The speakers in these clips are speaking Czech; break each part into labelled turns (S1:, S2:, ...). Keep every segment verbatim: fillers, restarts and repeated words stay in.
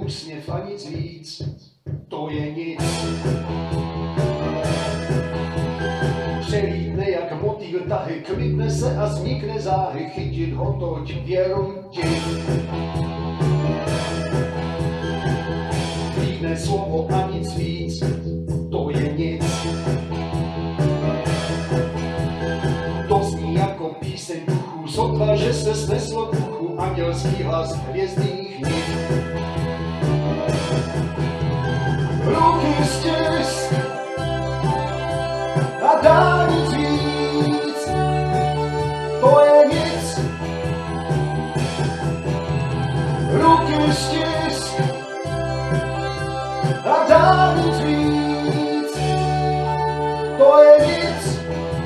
S1: úsměv a nic víc, to je nic. Přelítne jak motýl tahy, klidne se a znikne záhy, chytit ho toť věruj ti. Lídne slovo a nic víc, to je nic. To zní jako píseň duchů, sotva, že se sneslo k uchu andělský hlas hvězdných nich. Ruky stisk a dá nic víc, to je nic. Ruky stisk a dá nic víc, to je nic.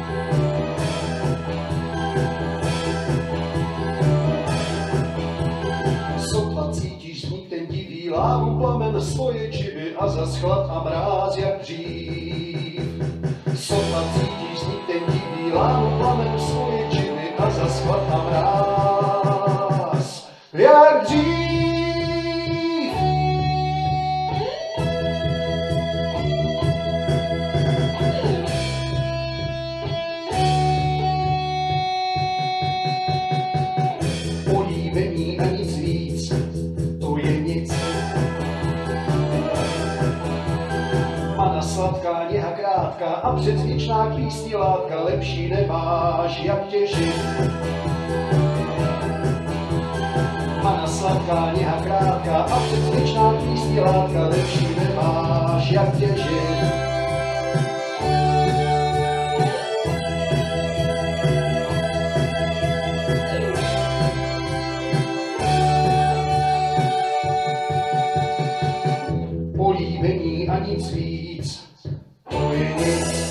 S1: Sotva cítíš z ní ten divý lávu plamen svoje čivy a zas chlad a mráz jak dřív. Sotva cítíš z ní ten divý lávu plamen svoje čivy a zas chlad a mráz jak dřív. Políbení a nic víc, to je nic. Mana sladká, něha krátká a předsvědčná klístí látka, lepší nemáš, jak těžit. Mana sladká, něha krátká a předsvědčná klístí látka, lepší nemáš, jak těžit. Políbení a nic víc, to je nic.